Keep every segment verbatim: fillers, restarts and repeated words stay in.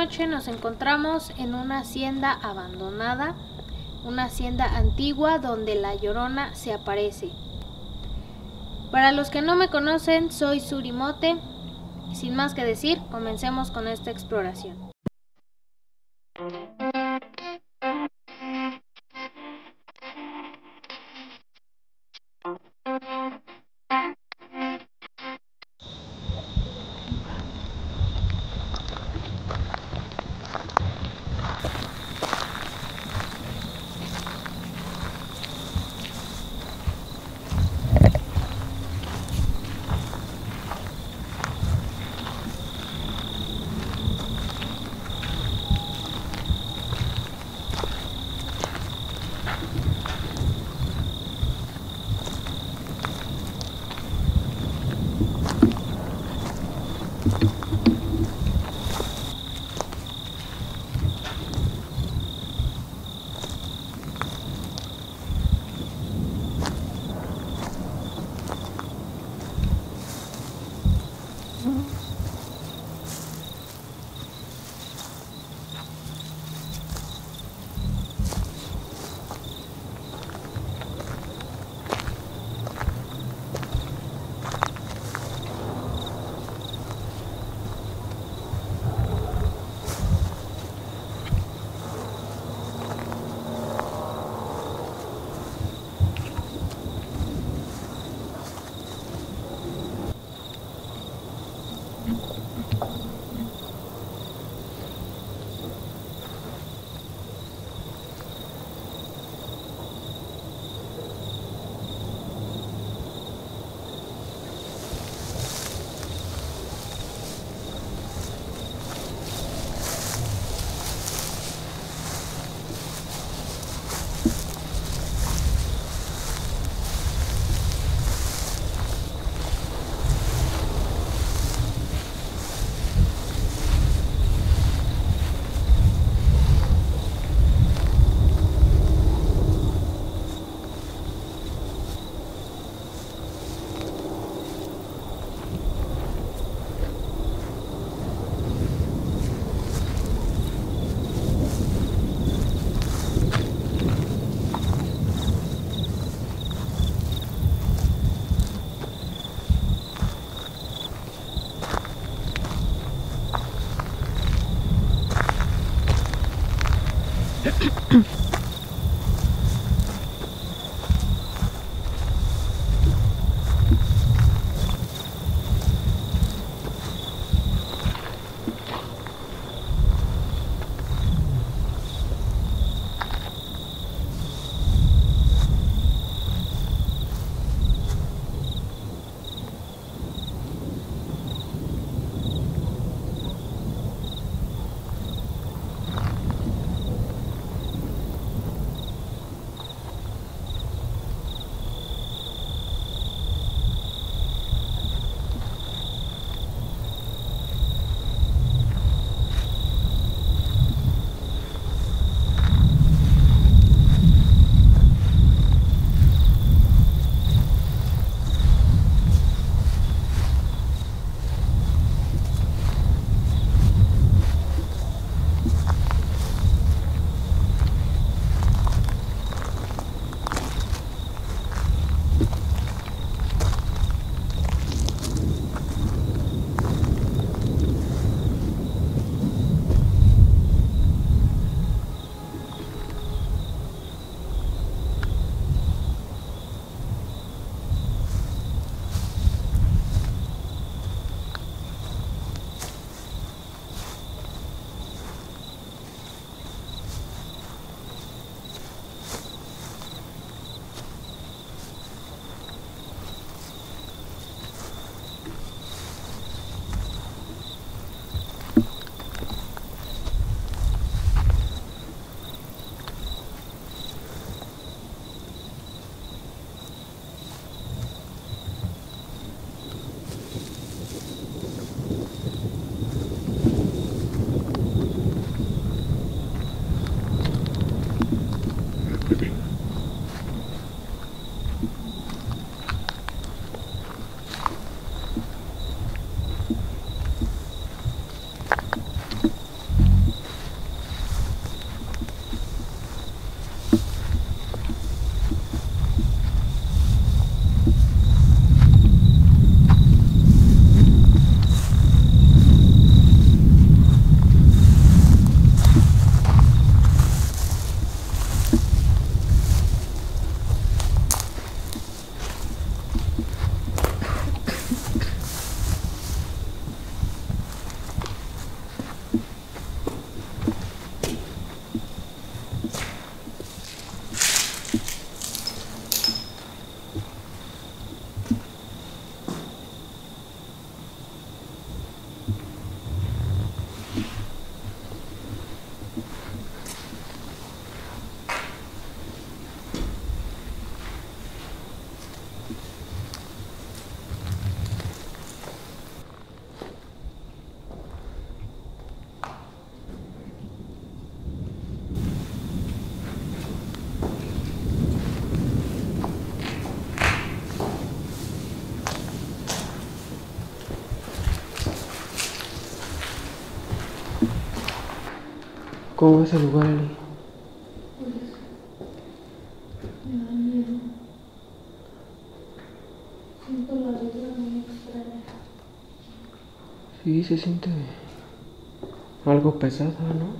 noche nos encontramos en una hacienda abandonada, una hacienda antigua donde la Llorona se aparece. Para los que no me conocen, soy Surimote. Sin más que decir, comencemos con esta exploración. ¿Cómo ves el lugar, Eli? Me da miedo. Siento la vibra muy extraña. Sí, se siente algo pesada, ¿no?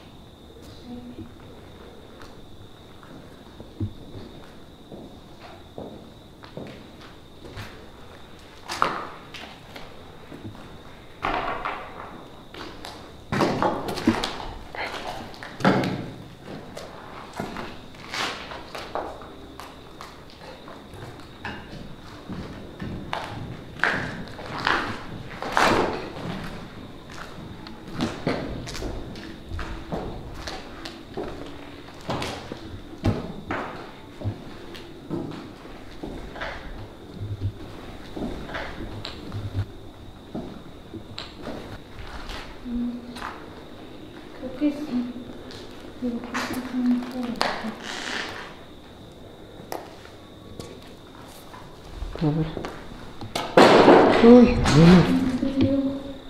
Creo que sí. Pero creo que es muy fuerte. A ver. Uy, bueno.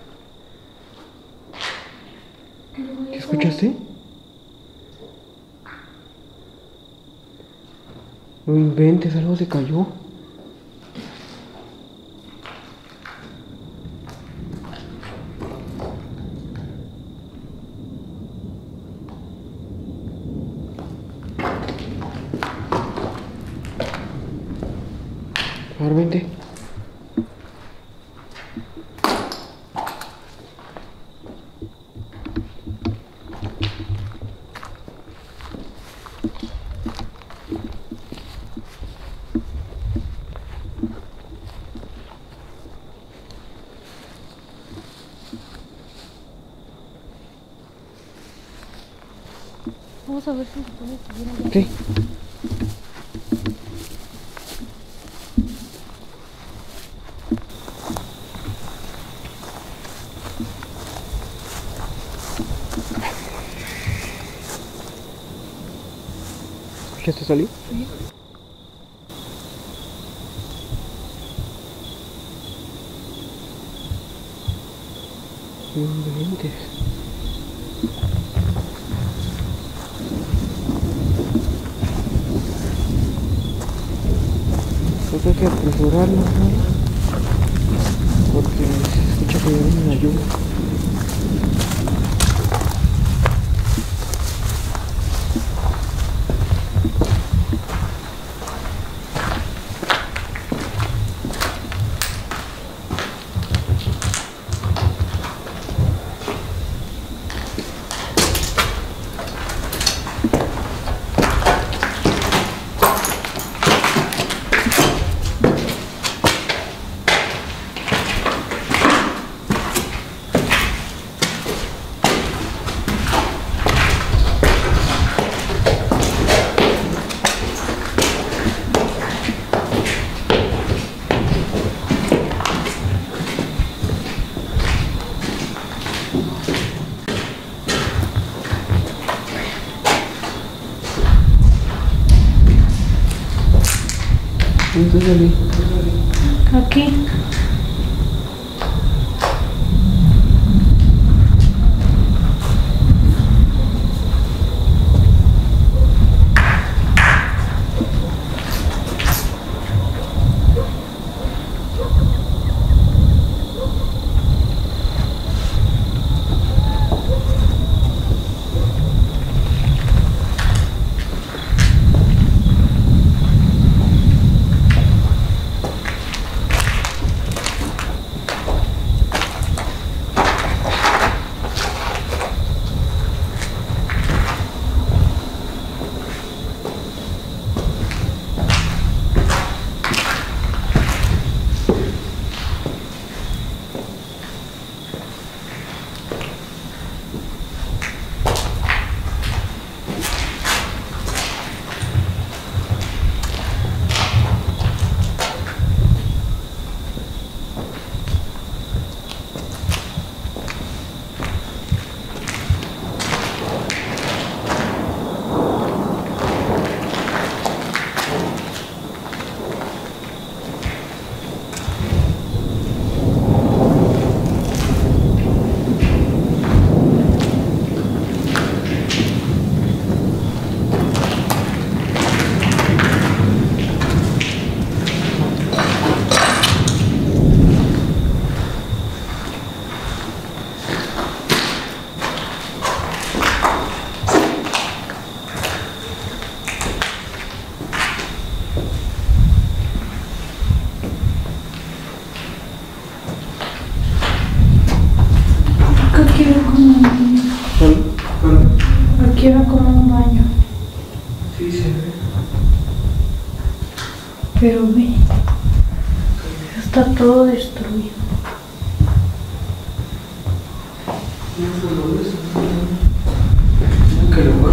¿Qué escuchaste? No inventes, algo se cayó. A ver, vente. Vamos a ver si se puede subir allá. Sí. ¿Escuchaste salir? Sí. No inventes. Pues hay que apresurarnos, ¿no? Porque se escucha que viene una lluvia. ¿Dónde salí? Aquí. Aquí era como un baño. Sí, se ve. Pero ve, está todo destruido. No solo eso, no. ¿Qué lugar?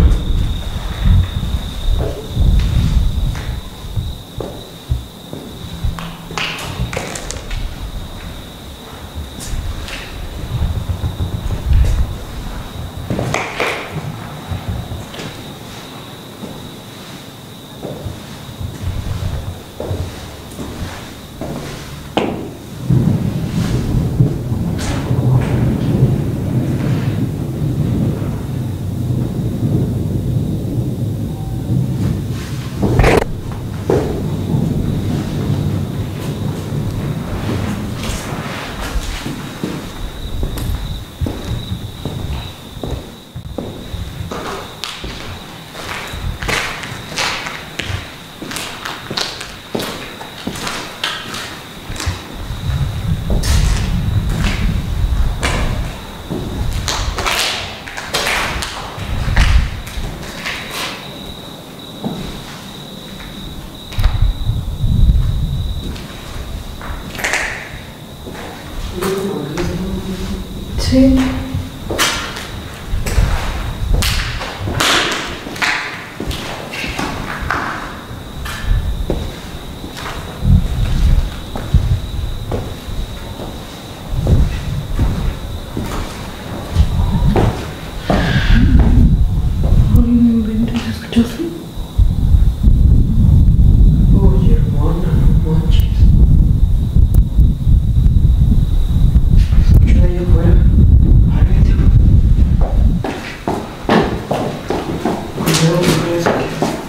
Sí. Oye, hermana, no manches. Escucha ahí afuera. Ábrete. Cuidado, no crees que...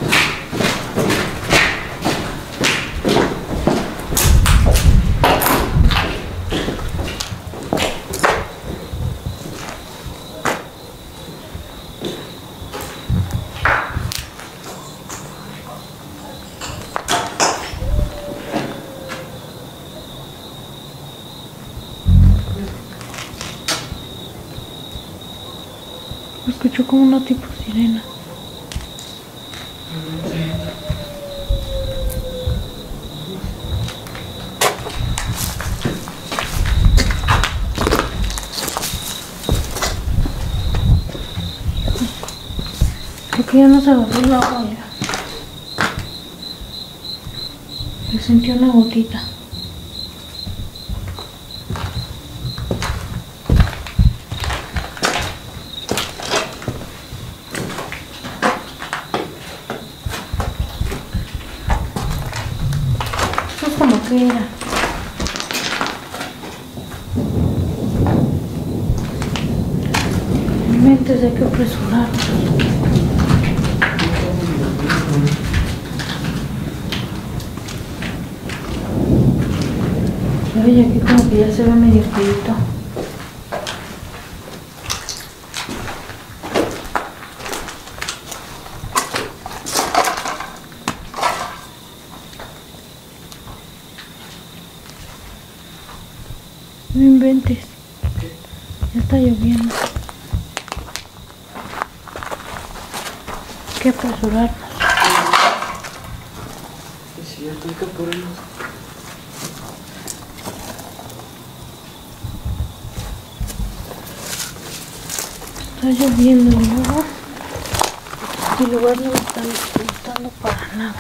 Escucho como una tipo sirena. Creo que ya no se agarró el agua ya. Le sentí una gotita. Esto es como que era. Mentes, hay que apresurarnos. Oye, aquí como que ya se ve medio feito. No inventes. Ya está lloviendo. Hay que apresurarnos. Es cierto, hay que apurarnos. Está lloviendo y luego el lugar no me está gustando para nada.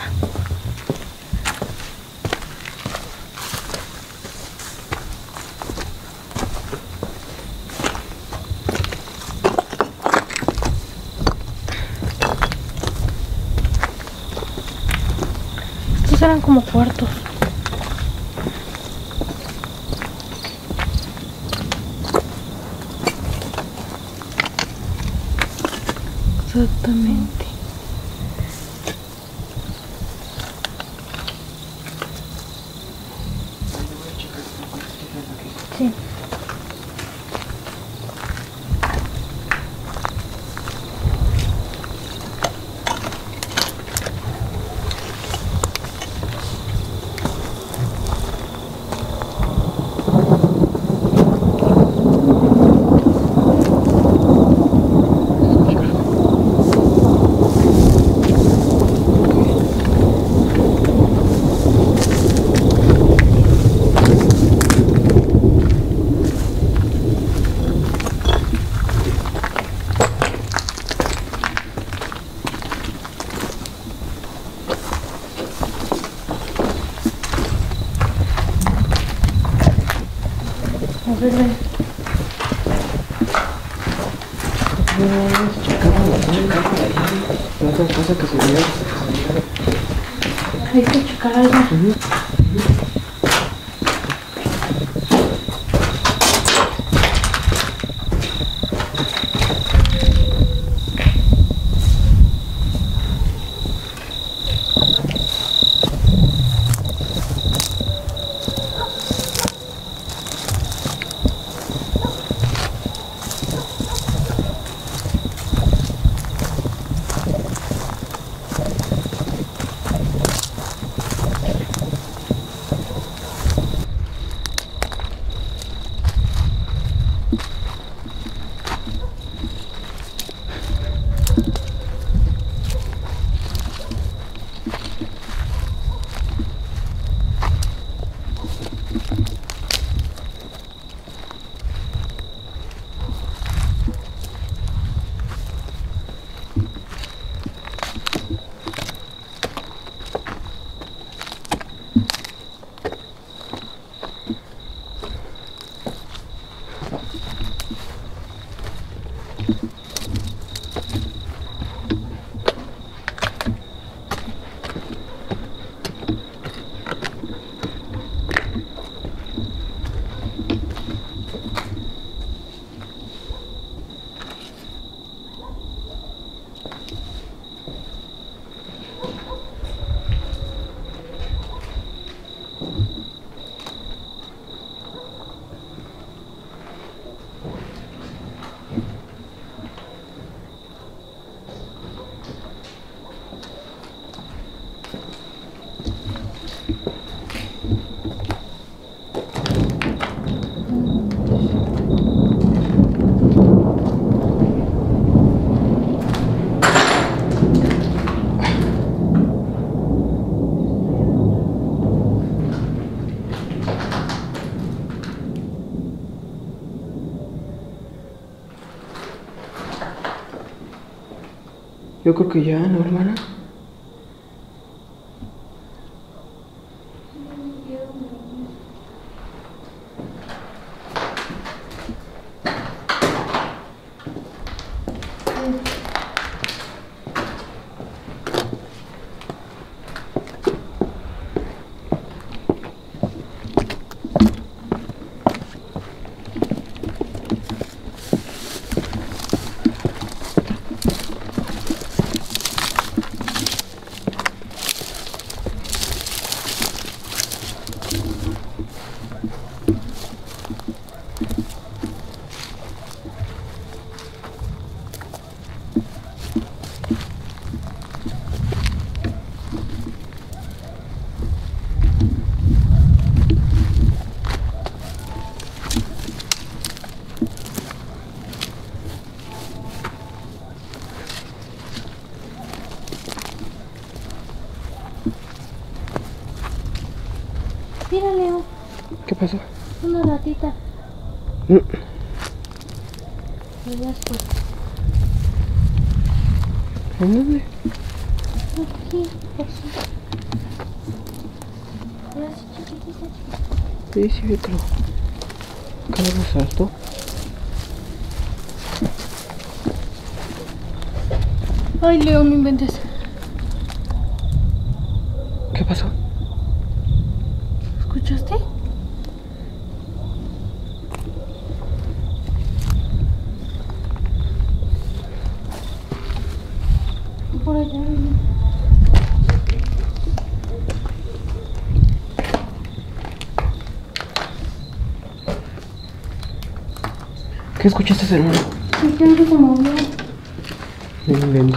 Estos eran como cuartos. Exactamente. Sí. ver, ven. La otra cosa que se vio. Hay que checar algo. Uh-huh. Yo creo que ya, ¿no, hermana? Mira, Leo. ¿Qué pasó? Una ratita. Mm. Después. ¿En dónde? Aquí, aquí. Mira, es chiquitita, chiquitita. Sí, sí, vi que lo... que lo resaltó. Ay, Leo, no inventes. ¿Qué pasó? ¿Escuchaste? Por allá. ¿Qué escuchaste, hermano? Sí, que algo se movió. No invento.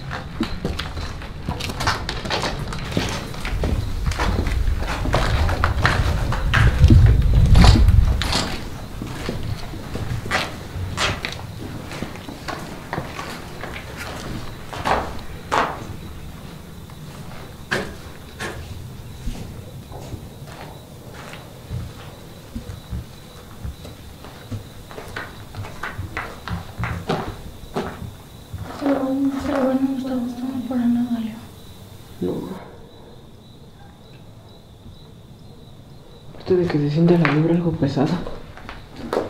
Pero bueno, no está gustando para nada, Leo. No. Aparte de que se siente la vibra algo pesada.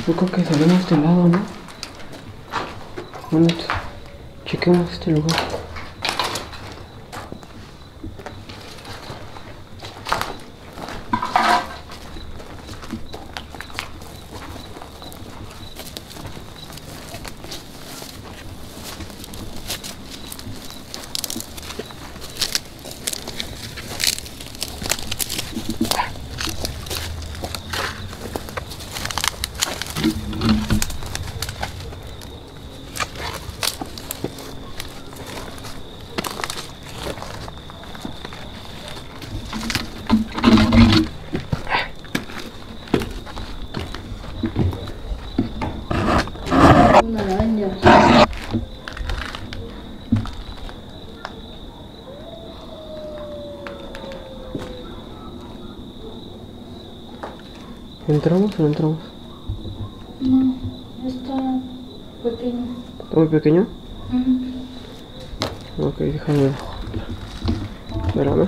Yo creo que salimos de este lado, ¿no? Bueno, chequemos este lugar. Una araña. ¿Entramos o no entramos? No, está pequeño. ¿Está muy pequeño? Uh-huh. Ok, déjame ver. Espérame.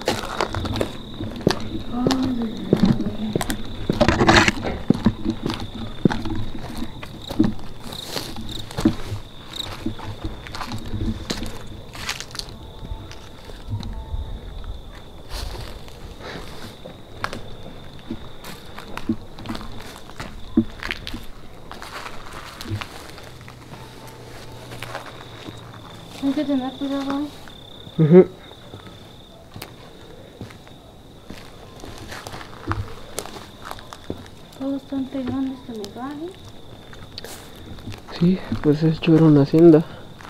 Hay que tener cuidado. Uh-huh. Todo bastante grande este lugar, ¿eh? Sí, pues de hecho era una hacienda.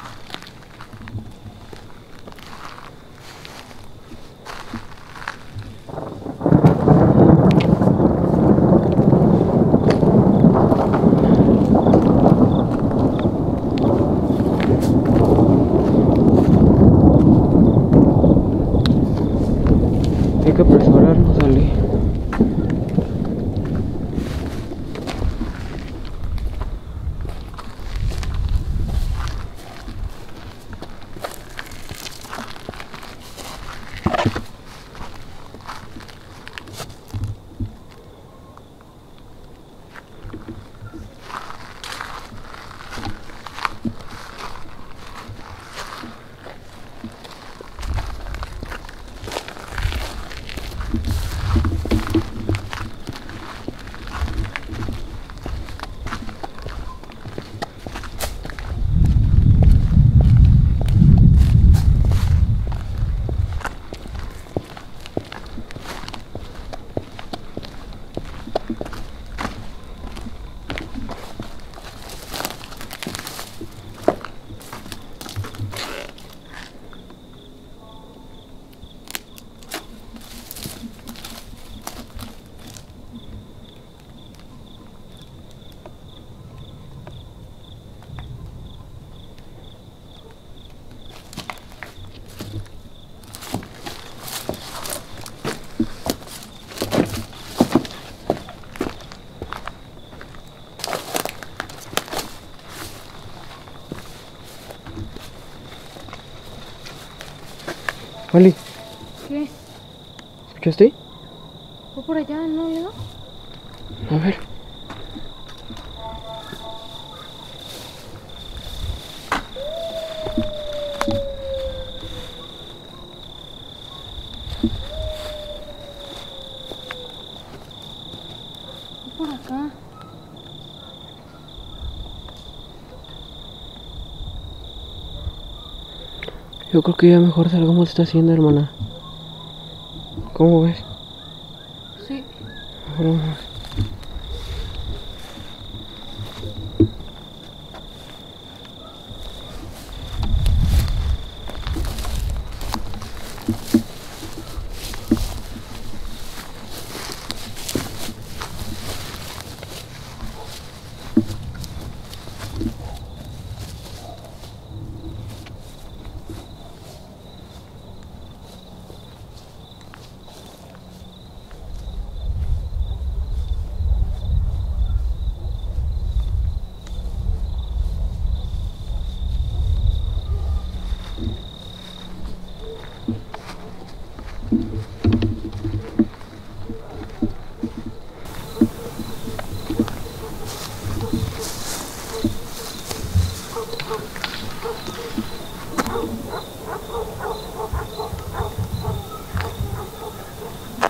Hay que apresurarnos, Ale. Ali, ¿Qué? ¿escuchaste? ¿Fue por allá, no, Leo? A ver. Fue por acá. Yo creo que ya mejor salgamos de esta hacienda, hermana. ¿Cómo ves? Sí. Mejor vámonos.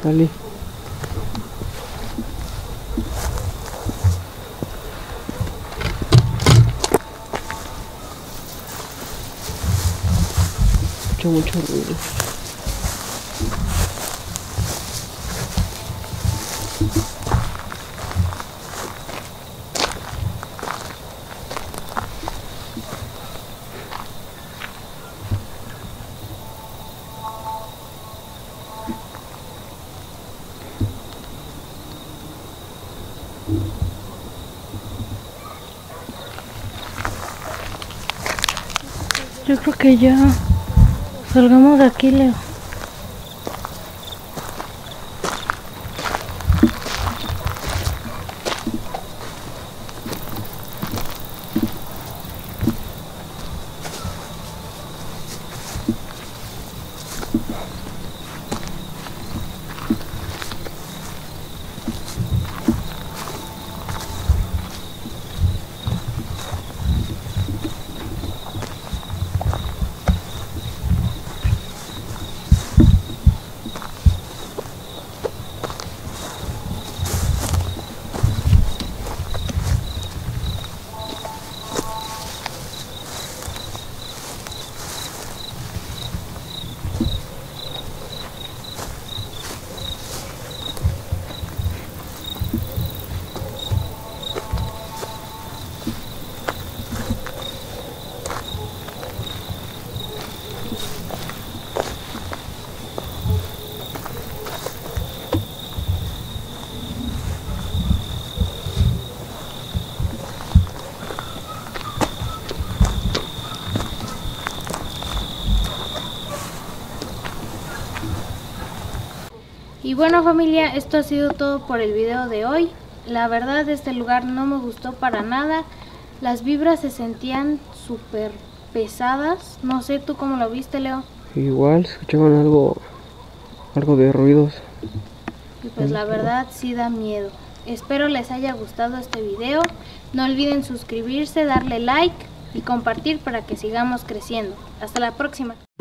Dale. Escucho mucho ruido. Yo creo que ya salgamos de aquí, Leo. Y bueno, familia, esto ha sido todo por el video de hoy. La verdad, este lugar no me gustó para nada. Las vibras se sentían súper pesadas. No sé, ¿tú cómo lo viste, Leo? Igual, escuchaban algo, algo de ruidos. Y pues la verdad sí da miedo. Espero les haya gustado este video. No olviden suscribirse, darle like y compartir para que sigamos creciendo. Hasta la próxima.